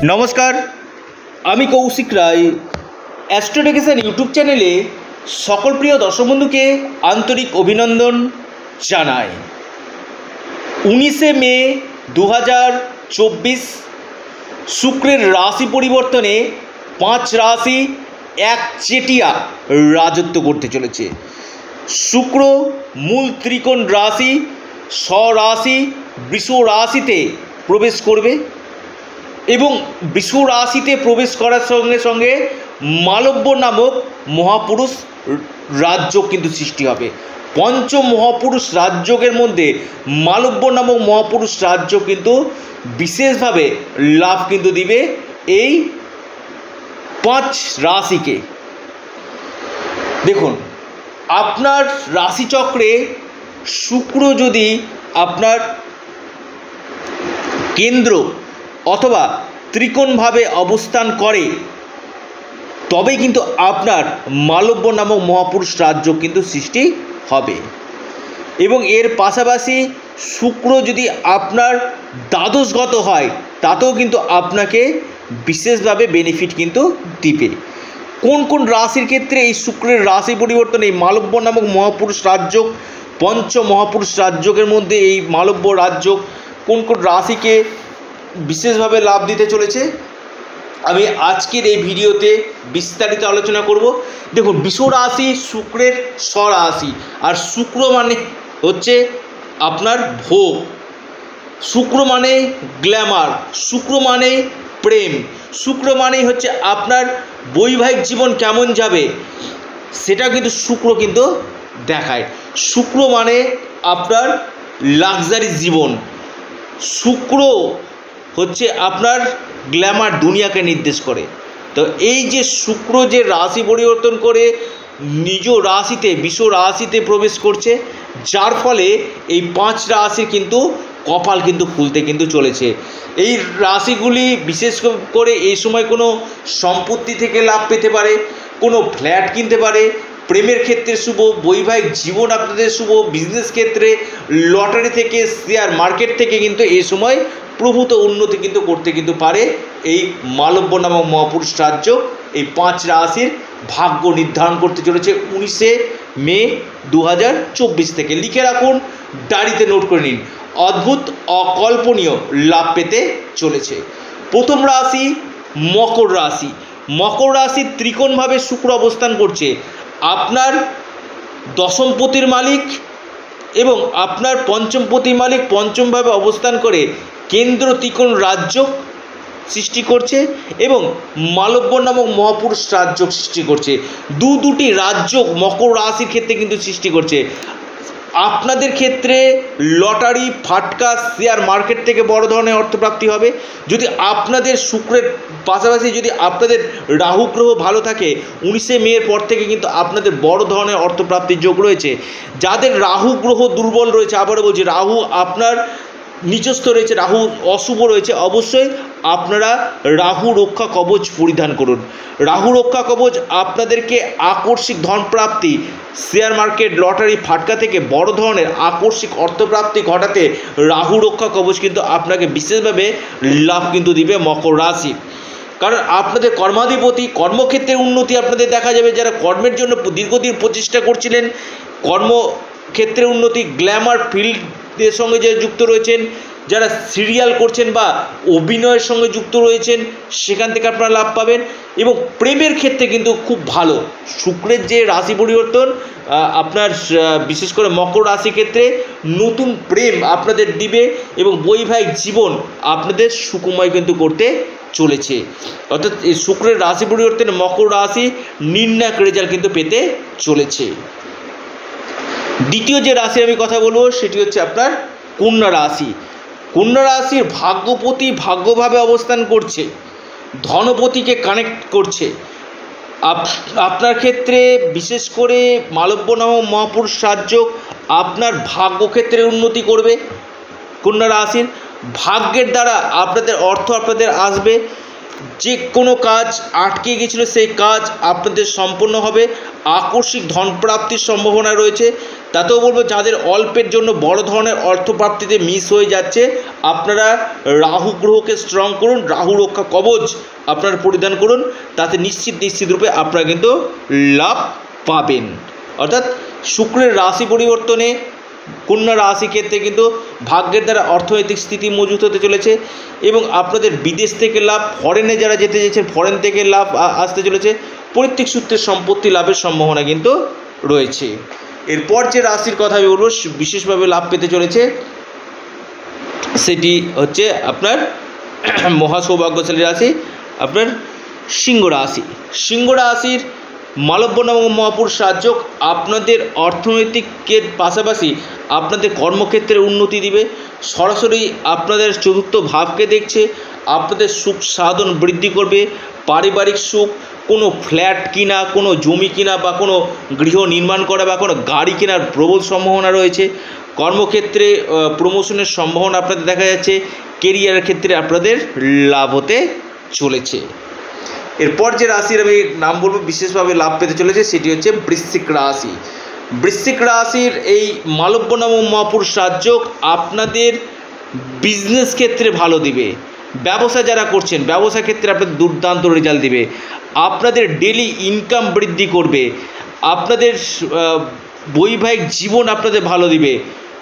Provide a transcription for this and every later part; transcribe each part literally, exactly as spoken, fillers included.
নমস্কার, আমি কৌশিক রায়। অ্যাস্ট্রোডিকেশন ইউটিউব চ্যানেলে সকল প্রিয় দর্শক বন্ধুকে আন্তরিক অভিনন্দন জানাই। উনিশে মে দু হাজার চব্বিশ শুক্রের রাশি পরিবর্তনে পাঁচ রাশি একচেটিয়া রাজত্ব করতে চলেছে। শুক্র মূল ত্রিকোণ রাশি স্বরাশি বৃষ রাশিতে প্রবেশ করবে এবং বৃষ রাশিতে প্রবেশ করার সঙ্গে সঙ্গে মালব্য নামক মহাপুরুষ রাজযোগ কিন্তু সৃষ্টি হবে। পঞ্চ মহাপুরুষ রাজযোগের মধ্যে মালব্য নামক মহাপুরুষ রাজযোগ কিন্তু বিশেষভাবে লাভ কিন্তু দিবে এই পাঁচ রাশিকে। দেখুন, আপনার রাশিচক্রে শুক্র যদি আপনার কেন্দ্র অথবা ত্রিকোণভাবে অবস্থান করে তবেই কিন্তু আপনার মালব্য নামক মহাপুরুষ রাজযোগ কিন্তু সৃষ্টি হবে। এবং এর পাশাপাশি শুক্র যদি আপনার দ্বাদশগত হয় তাতেও কিন্তু আপনাকে বিশেষভাবে বেনিফিট কিন্তু দিবে। কোন কোন রাশির ক্ষেত্রে এই শুক্রের রাশি পরিবর্তন, এই মালব্য নামক মহাপুরুষ রাজযোগ, পঞ্চ মহাপুরুষ রাজযোগের মধ্যে এই মালব্য রাজযোগ কোন কোন রাশিকে বিশেষভাবে লাভ দিতে চলেছে, আমি আজকের এই ভিডিওতে বিস্তারিত আলোচনা করব। দেখুন, বৃষ রাশি শুক্রের স্বরাশি, আর শুক্র মানে হচ্ছে আপনার ভোগ, শুক্র মানে গ্ল্যামার, শুক্র মানে প্রেম, শুক্র মানেই হচ্ছে আপনার বৈবাহিক জীবন কেমন যাবে সেটা কিন্তু শুক্র কিন্তু দেখায়। শুক্র মানে আপনার লাক্সারি জীবন, শুক্র হচ্ছে আপনার গ্ল্যামার দুনিয়াকে নির্দেশ করে। তো এই যে শুক্র যে রাশি পরিবর্তন করে নিজ রাশিতে বৃষ রাশিতে প্রবেশ করছে, যার ফলে এই পাঁচ রাশির কিন্তু কপাল কিন্তু খুলতে কিন্তু চলেছে। এই রাশিগুলি বিশেষ করে এই সময় কোনো সম্পত্তি থেকে লাভ পেতে পারে, কোনো ফ্ল্যাট কিনতে পারে, প্রেমের ক্ষেত্রে শুভ, বৈবাহিক জীবন আপনাদের শুভ, বিজনেস ক্ষেত্রে লটারি থেকে, শেয়ার মার্কেট থেকে কিন্তু এই সময় প্রভূত উন্নতি কিন্তু করতে কিন্তু পারে এই মালব্য নামক মহাপুরুষ রাজযোগ। এই পাঁচ রাশির ভাগ্য নির্ধারণ করতে চলেছে উনিশে মে দু হাজার চব্বিশ থেকে। লিখে রাখুন, ডায়েরিতে নোট করে নিন, অদ্ভুত অকল্পনীয় লাভ পেতে চলেছে। প্রথম রাশি মকর রাশি। মকর রাশির ত্রিকোণভাবে শুক্র অবস্থান করছে। আপনার দশমপতির মালিক এবং আপনার পঞ্চমপতির মালিক পঞ্চমভাবে অবস্থান করে কেন্দ্র ত্রিকোণ রাজযোগ সৃষ্টি করছে এবং মালব্য নামক মহাপুরুষ রাজযোগ সৃষ্টি করছে। দু দুটি রাজযোগ মকর রাশির ক্ষেত্রে কিন্তু সৃষ্টি করছে। আপনাদের ক্ষেত্রে লটারি, ফাটকা, শেয়ার মার্কেট থেকে বড় ধরনের অর্থপ্রাপ্তি হবে। যদি আপনাদের শুক্রের পাশাপাশি যদি আপনাদের রাহু গ্রহ ভালো থাকে, উনিশে মের পর থেকে কিন্তু আপনাদের বড় ধরনের অর্থপ্রাপ্তির যোগ রয়েছে। যাদের রাহু গ্রহ দুর্বল রয়েছে, আবারও বলছি রাহু আপনার নিচস্থ রয়েছে, রাহু অশুভ রয়েছে, অবশ্যই আপনারা রাহু রক্ষা কবচ পরিধান করুন। রাহু রক্ষা কবচ আপনাদেরকে আকস্মিক ধনপ্রাপ্তি, শেয়ার মার্কেট, লটারি, ফাটকা থেকে বড় ধরনের আকস্মিক অর্থপ্রাপ্তি ঘটাতে রাহু রক্ষা কবচ কিন্তু আপনাকে বিশেষভাবে লাভ কিন্তু দিবে মকর রাশি। কারণ আপনাদের কর্মাধিপতি, কর্মক্ষেত্রে উন্নতি আপনাদের দেখা যাবে। যারা কর্মের জন্য দীর্ঘদিন প্রচেষ্টা করছিলেন, কর্মক্ষেত্রে উন্নতি, গ্ল্যামার ফিল্ডের সঙ্গে যে যুক্ত রয়েছেন, যারা সিরিয়াল করছেন বা অভিনয়ের সঙ্গে যুক্ত রয়েছেন, সেখান থেকে আপনারা লাভ পাবেন। এবং প্রেমের ক্ষেত্রে কিন্তু খুব ভালো। শুক্রের যে রাশি পরিবর্তন আপনার বিশেষ করে মকর রাশির ক্ষেত্রে নতুন প্রেম আপনাদের দিবে এবং বৈবাহিক জীবন আপনাদের সুখময় কিন্তু করতে চলেছে। অর্থাৎ এই শুক্রের রাশি পরিবর্তনে মকর রাশি নির্ণায়ক রেজাল্ট কিন্তু পেতে চলেছে। দ্বিতীয় যে রাশি আমি কথা বলবো সেটি হচ্ছে আপনার কন্যা রাশি। কন্যা রাশির ভাগ্যপতি ভাগ্যভাবে অবস্থান করছে, ধনপতিকে কানেক্ট করছে। আপনার ক্ষেত্রে বিশেষ করে মালব্য নামক মহাপুরুষ রাজযোগ আপনার ভাগ্যক্ষেত্রে উন্নতি করবে। কন্যা রাশির ভাগ্যের দ্বারা আপনাদের অর্থ আপনাদের আসবে। যে কোনো কাজ আটকে গিয়েছিল সেই কাজ আপনাদের সম্পূর্ণ হবে, আকস্মিক ধনপ্রাপ্তির সম্ভাবনা রয়েছে। তাতেও বলবো যাদের অল্পের জন্য বড় ধরনের অর্থপ্রাপ্তিতে মিস হয়ে যাচ্ছে, আপনারা রাহু গ্রহকে স্ট্রং করুন, রাহু রক্ষা কবচ আপনারা পরিধান করুন, তাতে নিশ্চিত নিশ্চিত রূপে আপনারা কিন্তু লাভ পাবেন। অর্থাৎ শুক্রের রাশি পরিবর্তনে কন্যা রাশি ক্ষেত্রে কিন্তু ভাগ্যের দ্বারা অর্থনৈতিক স্থিতি মজবুত হতে চলেছে এবং আপনাদের বিদেশ থেকে লাভ, ফরেনে যারা যেতে চাইছেন ফরেন থেকে লাভ আসতে চলেছে, পৈতৃক সূত্রের সম্পত্তি লাভের সম্ভাবনা কিন্তু রয়েছে। এরপর যে রাশির কথা আমি বলবো বিশেষভাবে লাভ পেতে চলেছে সেটি হচ্ছে আপনার মহা সৌভাগ্যশালী রাশি, আপনার সিংহ রাশি। সিংহ রাশির মালব্য নামক মহাপুরুষ রাজযোগ আপনাদের অর্থনৈতিকের পাশাপাশি আপনাদের কর্মক্ষেত্রে উন্নতি দিবে। সরাসরি আপনাদের চতুর্থ ভাবকে দেখছে, আপনাদের সুখ সাধন বৃদ্ধি করবে, পারিবারিক সুখ, কোনো ফ্ল্যাট কিনা, কোনো জমি কিনা বা কোনো গৃহ নির্মাণ করা বা কোনো গাড়ি কেনার প্রবল সম্ভাবনা রয়েছে। কর্মক্ষেত্রে প্রমোশনের সম্ভাবনা আপনাদের দেখা যাচ্ছে, কেরিয়ারের ক্ষেত্রে আপনাদের লাভ হতে চলেছে। এরপর যে রাশির আমি নাম বলবো বিশেষভাবে লাভ পেতে চলেছে সেটি হচ্ছে বৃশ্চিক রাশি। বৃশ্চিক রাশির এই মালব্য নামক মহাপুরুষ রাজযোগ আপনাদের বিজনেস ক্ষেত্রে ভালো দিবে। ব্যবসা যারা করছেন ব্যবসা ক্ষেত্রে আপনাদের দুর্দান্ত রেজাল্ট দিবে, আপনাদের ডেলি ইনকাম বৃদ্ধি করবে, আপনাদের বৈবাহিক জীবন আপনাদের ভালো দিবে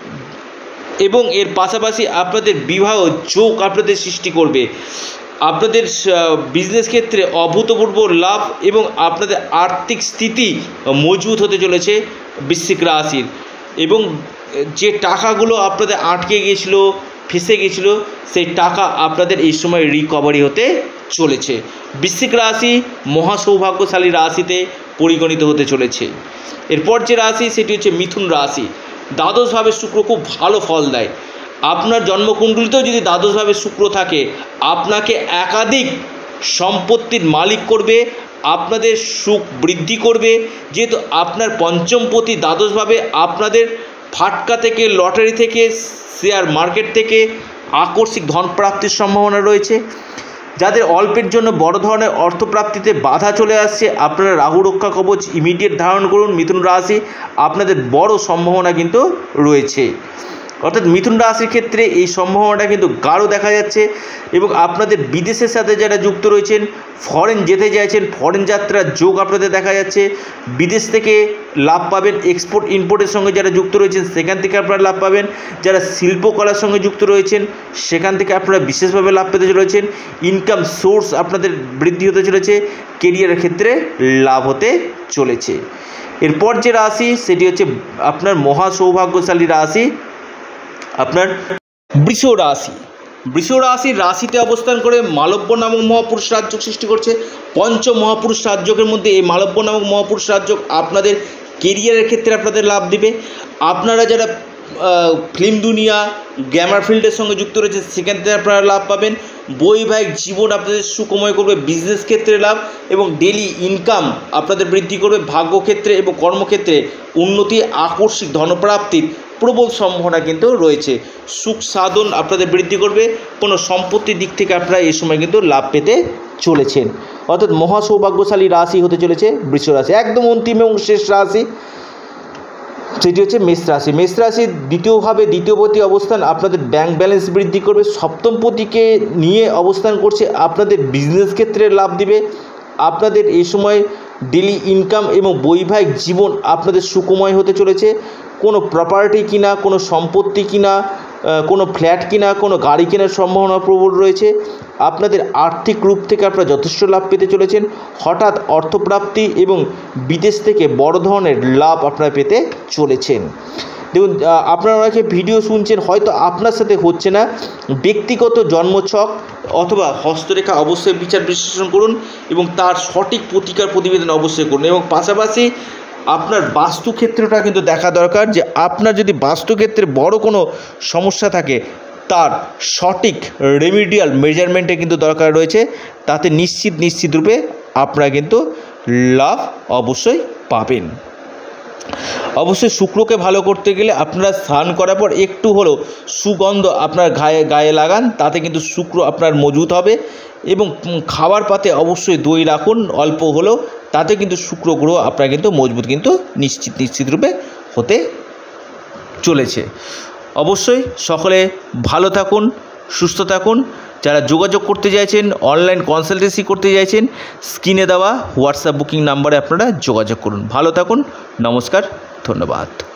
এবং এর পাশাপাশি আপনাদের বিবাহ যোগ আপনাদের সৃষ্টি করবে। আপনাদের বিজনেস ক্ষেত্রে অভূতপূর্ব লাভ এবং আপনাদের আর্থিক স্থিতি মজবুত হতে চলেছে বৃশ্চিক রাশির। এবং যে টাকাগুলো আপনাদের আটকে গিয়েছিল, ফেসে গিয়েছিল, সেই টাকা আপনাদের এই সময় রিকভারি হতে চলেছে। বৃশ্চিক রাশি মহা সৌভাগ্যশালী রাশিতে পরিগণিত হতে চলেছে। এরপর যে রাশি সেটি হচ্ছে মিথুন রাশি। দ্বাদশভাবে শুক্র খুব ভালো ফল দেয়। আপনার জন্মকুণ্ডলিতেও যদি দ্বাদশভাবে শুক্র থাকে আপনাকে একাধিক সম্পত্তির মালিক করবে, আপনাদের সুখ বৃদ্ধি করবে। যেহেতু আপনার পঞ্চমপতি দ্বাদশভাবে আপনাদের ফাটকা থেকে, লটারি থেকে, শেয়ার মার্কেট থেকে আকস্মিক ধন প্রাপ্তির সম্ভাবনা রয়েছে। যাদের অল্পের জন্য বড় ধরনের অর্থপ্রাপ্তিতে বাধা চলে আসছে, আপনারা রাহু রক্ষা কবচ ইমিডিয়েট ধারণ করুন। মিথুন রাশি আপনাদের বড় সম্ভাবনা কিন্তু রয়েছে। অর্থাৎ মিথুন রাশির ক্ষেত্রে এই সম্ভাবনাটা কিন্তু গাঢ় দেখা যাচ্ছে এবং আপনাদের বিদেশের সাথে যারা যুক্ত রয়েছেন, ফরেন যেতে চাইছেন, ফরেন যাত্রার যোগ আপনাদের দেখা যাচ্ছে। বিদেশ থেকে লাভ পাবেন, এক্সপোর্ট ইম্পোর্টের সঙ্গে যারা যুক্ত রয়েছেন সেখান থেকে আপনারা লাভ পাবেন। যারা শিল্পকলার সঙ্গে যুক্ত রয়েছেন সেখান থেকে আপনারা বিশেষভাবে লাভ পেতে চলেছেন। ইনকাম সোর্স আপনাদের বৃদ্ধি হতে চলেছে, কেরিয়ারের ক্ষেত্রে লাভ হতে চলেছে। এরপর যে রাশি সেটি হচ্ছে আপনার মহা সৌভাগ্যশালী রাশি, আপনার বৃষ রাশি। বৃষ রাশির রাশিতে অবস্থান করে মালব্য নামক মহাপুরুষ রাজযোগ সৃষ্টি করছে। পঞ্চ মহাপুরুষ রাজযোগের মধ্যে এই মালব্য নামক মহাপুরুষ রাজযোগ আপনাদের কেরিয়ারের ক্ষেত্রে আপনাদের লাভ দিবে। আপনারা যারা ফিল্ম দুনিয়া, গ্ল্যামার ফিল্ডের সঙ্গে যুক্ত রয়েছে সেখান থেকে আপনারা লাভ পাবেন। বৈবাহিক জীবন আপনাদের সুখময় করবে, বিজনেস ক্ষেত্রে লাভ এবং ডেলি ইনকাম আপনাদের বৃদ্ধি করবে। ভাগ্যক্ষেত্রে এবং কর্মক্ষেত্রে উন্নতি, আকস্মিক ধনপ্রাপ্তির প্রবল সম্ভাবনা কিন্তু রয়েছে। সুখ সাধন আপনাদের বৃদ্ধি করবে, কোনো সম্পত্তির দিক থেকে আপনারা এই সময় কিন্তু লাভ পেতে চলেছেন। অর্থাৎ মহা সৌভাগ্যশালী রাশি হতে চলেছে বৃষ রাশি। একদম অন্তিম এবং শেষ রাশি সেটি হচ্ছে মেষ রাশি। মেষ রাশির দ্বিতীয়ভাবে দ্বিতীয়পতি অবস্থান আপনাদের ব্যাংক ব্যালেন্স বৃদ্ধি করবে। সপ্তমপতিকে নিয়ে অবস্থান করছে, আপনাদের বিজনেস ক্ষেত্রে লাভ দিবে। আপনাদের এই সময় ডেলি ইনকাম এবং বৈবাহিক জীবন আপনাদের সুখময় হতে চলেছে। কোনো প্রপার্টি কিনা, কোনো সম্পত্তি কিনা, কোনো ফ্ল্যাট কিনা, কোনো গাড়ি কেনার সম্ভাবনা প্রবল রয়েছে। আপনাদের আর্থিক রূপ থেকে আপনারা যথেষ্ট লাভ পেতে চলেছেন। হঠাৎ অর্থপ্রাপ্তি এবং বিদেশ থেকে বড় ধরনের লাভ আপনারা পেতে চলেছেন। দেখুন, আপনারা অনেকে ভিডিও শুনছেন, হয়তো আপনার সাথে হচ্ছে না। ব্যক্তিগত জন্মছক অথবা হস্তরেখা অবশ্যই বিচার বিশ্লেষণ করুন এবং তার সঠিক প্রতিকার প্রতিবেদন অবশ্যই করুন। এবং পাশাপাশি আপনার বাস্তুক্ষেত্রটা কিন্তু দেখা দরকার, যে আপনার যদি বাস্তুক্ষেত্রে বড় কোনো সমস্যা থাকে তার সঠিক রেমিডিয়াল মেজারমেন্টে কিন্তু দরকার রয়েছে। তাতে নিশ্চিত নিশ্চিত রূপে আপনারা কিন্তু লাভ অবশ্যই পাবেন। অবশ্যই শুক্রকে ভালো করতে গেলে আপনারা স্নান করার পর একটু হলেও সুগন্ধ আপনার গায়ে গায়ে লাগান, তাতে কিন্তু শুক্র আপনার মজবুত হবে। এবং খাবার পাতে অবশ্যই দই রাখুন অল্প হলেও, তাতে কিন্তু শুক্র গ্রহ আপনার কিন্তু মজবুত কিন্তু নিশ্চিত নিশ্চিত রূপে হতে চলেছে। অবশ্যই সকলে ভালো থাকুন, সুস্থ থাকুন। যারা যোগাযোগ করতে চাইছেন, অনলাইন কনসালটেন্সি করতে চাইছেন, স্ক্রিনে দেওয়া হোয়াটসঅ্যাপ বুকিং নাম্বারে আপনারা যোগাযোগ করুন। ভালো থাকুন, নমস্কার, ধন্যবাদ।